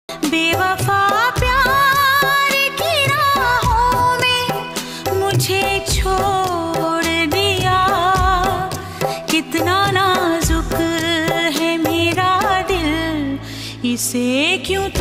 बेवफा प्यार की राहों में मुझे छोड़ दिया। कितना नाजुक है मेरा दिल, इसे क्यों